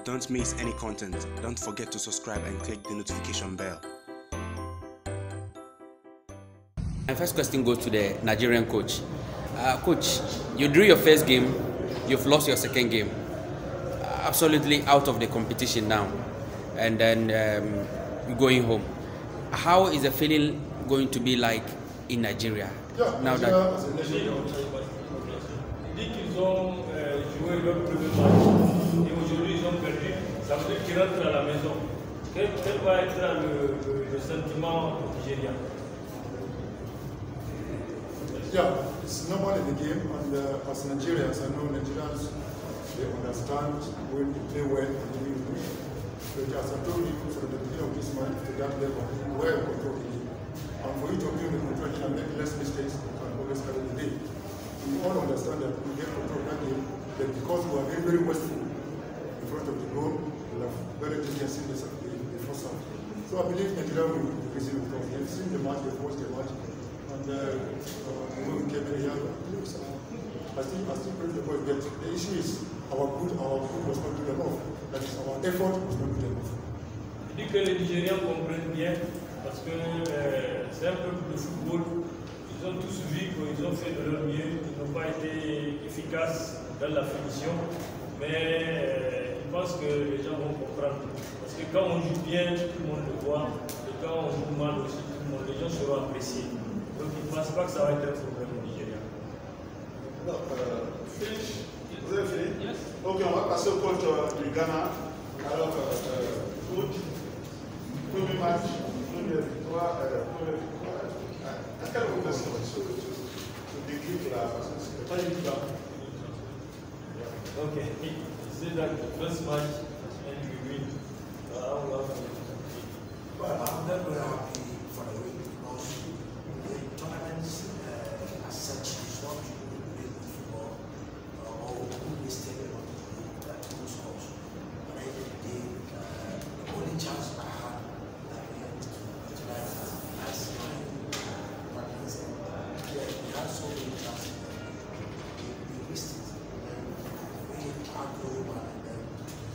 Don't miss any content. Don't forget to subscribe and click the notification bell. My first question goes to the Nigerian coach. Coach, you drew your first game, you've lost your second game. Absolutely out of the competition now, and then you're going home. How is the feeling going to be like in Nigeria? Now that dit qu'ils ont joué leur premier match et aujourd'hui ils ont perdu, ça veut dire qu'ils rentrent à la maison. Quel va être le sentiment nigérien? Yeah, it's normal in the game, and as Nigerians, I know Nigerians, they understand when you play well and when you lose. But as I told you from the beginning of this month to that level, we are controlling it. And for you to be in the control and make less mistakes, you can always carry the day. We all understand that we get control of that game, but because we are very, very wasteful in front of the goal, we have very difficult in the first half. So I believe Nigeria will resume because they've seen the match, they've watched the match, and when we came in here, I still praise the boys, but the issue is our good was not good enough. That is, our effort was not good enough. Je dis que les Nigériens comprennent bien parce que c'est un peuple de football. Ils ont tous vu qu'ils ont fait de leur mieux, ils n'ont pas été efficaces dans la finition, mais je pense que les gens vont comprendre. Parce que quand on joue bien, tout le monde le voit, et quand on joue mal aussi, les gens seront appréciés. Donc je ne pense pas que ça va être un problème au Nigeria. Finish. Vous avez fini? Yes. Ok, on va passer au coach du Ghana. Alors, coach, premier match, première victoire. Est-ce qu'elle vous laisse ce déclic là? Parce que ce n'est pas évident. Ok, he said that the first match and we win. How long? Well, I'm not very happy for the win because the tournaments as such is not really good football or good mistake or good scores. But I think the only chance I had that we had tonight as partners, we had so many chances. We missed it. We had to go one and then.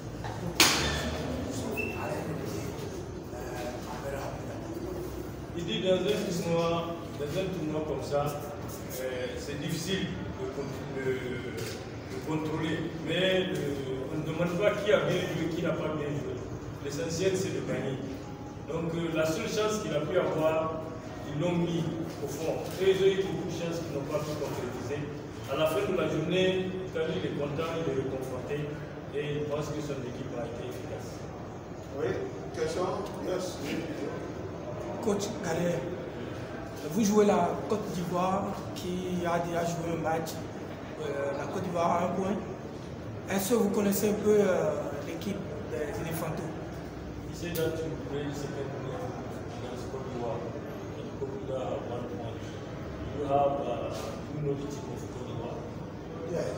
So at the end of the day, I'm very happy that Il dit dans un tournoi comme ça, c'est difficile de contrôler, mais on ne demande pas qui a bien joué, qui n'a pas bien joué. L'essentiel c'est de gagner. Donc la seule chance qu'il a pu avoir, ils l'ont mis au fond. Et ils ont eu beaucoup de chances qu'ils n'ont pas pu concrétiser. À la fin de la journée, quand il est content, il est réconforté et il pense que son équipe a été efficace. Oui, question? Yes. Coach Galère, vous jouez la Côte d'Ivoire qui a déjà joué un match. La Côte d'Ivoire a un point. Est-ce que vous connaissez un peu l'équipe des Éléphantaux? He said that you play second game against Côte d'Ivoire. And Côte d'Ivoire have 1 point. You know the team of Côte d'Ivoire? yes,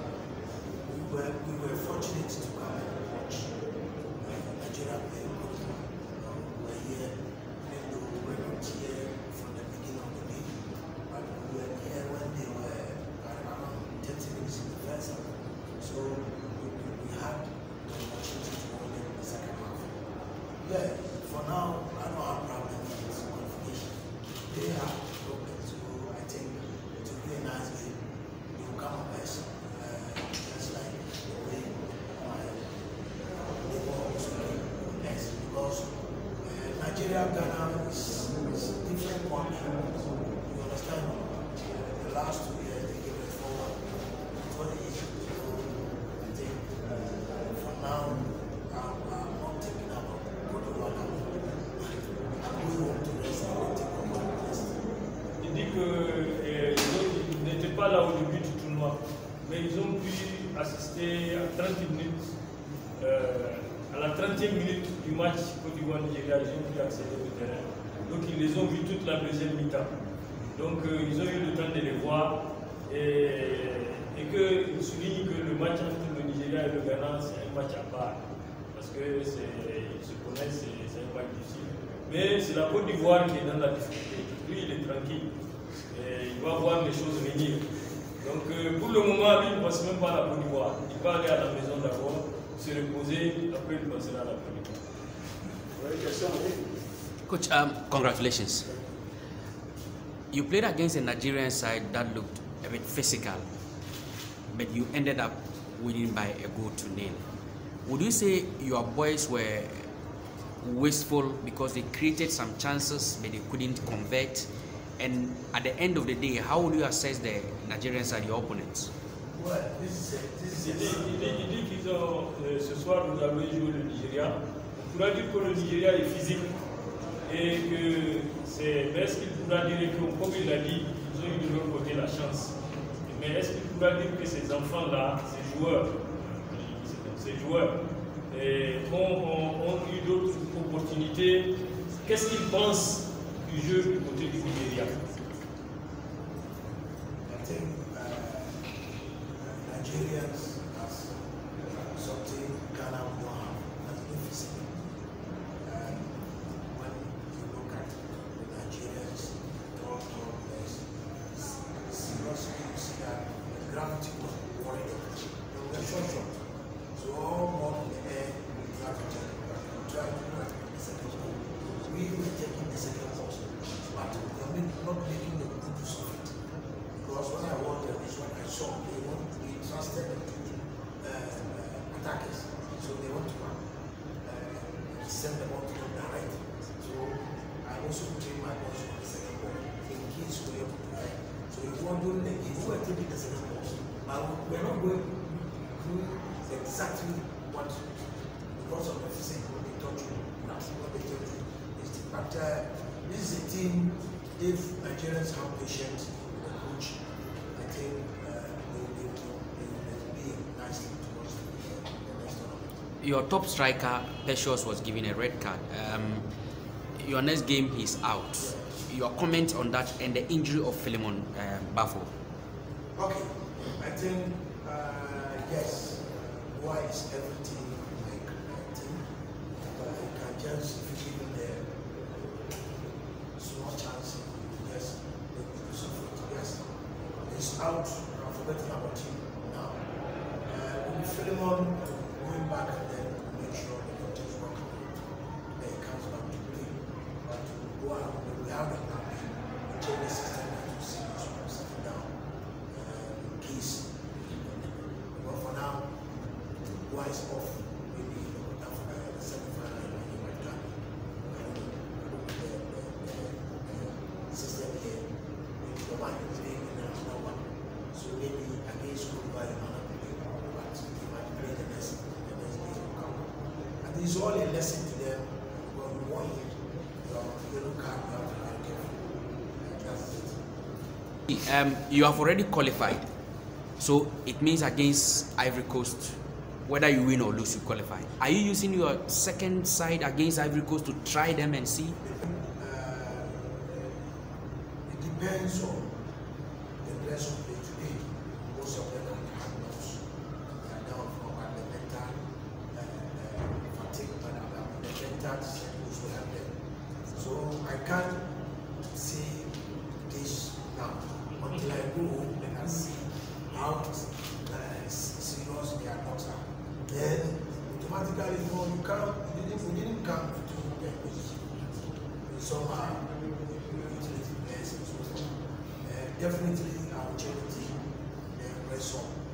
we were fortunate to come and watch Nigeria play. We were here, even though we were not here from the beginning of the game, but we were here when they were around 30 minutes in the first half. So we had the opportunity to hold them in the second half. Yeah, for now, I don't have problem with qualification. They have problems, so I think it will be a nice game. They will come up as just like the way they were also playing next because Nigeria, Ghana is a different country. You understand? The last 2 years they gave it forward. It's what it is. So I think for now, I'm not thinking about Côte d'Ivoire. I'm going home to rest and waiting for my rest. Il dit qu'ils n'étaient pas là au début du tournoi, mais ils ont pu assister à 30 minutes, à la 30e minute du match Côte d'Ivoire-Nigeria, ils ont pu accéder au terrain. Donc ils les ont vus toute la deuxième mi-temps. Donc ils ont eu le temps de les voir et qu'ils soulignent que le match entre le Nigeria et le Ghana, c'est un match à part. Parce qu'ils se connaissent, c'est un match difficile. Mais c'est la Côte d'Ivoire qui est dans la difficulté. Lui, il est tranquille. Et il va voir les choses venir. Donc pour le moment, lui, il ne passe même pas à la Côte d'Ivoire. Il va aller à la maison d'abord. se reposer, après il passera à la première. Coach, congratulations. You played against a Nigerian side that looked a bit physical, but you ended up winning by a goal to nil. Would you say your boys were wasteful because they created some chances but they couldn't convert? And at the end of the day, how would you assess the Nigerian side, your opponents? Well, this is Il dit qu'ils ont, ce soir, nous avons joué le Nigeria. On pourra dire que le Nigeria est physique et que c'est. Mais est-ce qu'il pourra dire que, comme il l'a dit, ils ont eu de leur côté la chance? Mais est-ce qu'il pourra dire que ces enfants-là, ces joueurs, ont eu d'autres opportunités? Qu'est-ce qu'ils pensent du jeu du côté du Nigeria? I think Nigerians have something Ghana will not have, that's deficit. When you look at the Nigerians, tall players, seriously you see that the gravity was worried them. They were short. So all more in the air, gravity, try to do the second ball. We were taking the second ball, but we are not making the good use of it. Because when I watched them, this one I saw, they want to be trusted attackers. So they want to send the ball to them direct. So I also train my boys on the second ball in case we are right. So if we are doing the game, we are taking the second ball. But we are not going through exactly what, because of the physics, what they taught you, that's what they taught you. But this is a team, if Nigerians have patience with the coach, I think they will be a nice team to watch the next tournament. Your top striker, Precious, was given a red card. Your next game, he's out. Your comment on that and the injury of Philemon Bafo? Okay, I think, yes, why is everything like a team? But you can just, if you give him the small chance, yes, they will do something. Yes, he's out, I'm forgetting about him now. With Philemon going back and then make sure the coaches work on it, then he comes back to play. But to go out, we have the plan, we change the system to see this one sitting down in case. But for now, why is off? Maybe after the semi-final, he might come. The system here, maybe the one is playing in another one. So maybe against Uruguay, he might play, but he might play the next day will come. And it's all a lesson to them. When we want him, you look at, you have to be careful. That's it. You have already qualified, so it means against Ivory Coast, whether you win or lose, you qualify. Are you using your second side against Ivory Coast to try them and see? It depends on the players who play today. Most of them are hard knocks. They are down from the mental fatigue, but the mental cycles will help them. So I can't say this now until I go home and I see how serious their knocks are. Then automatically, we didn't come to their position. Some are utility players and so on. Definitely, our charity, the rest of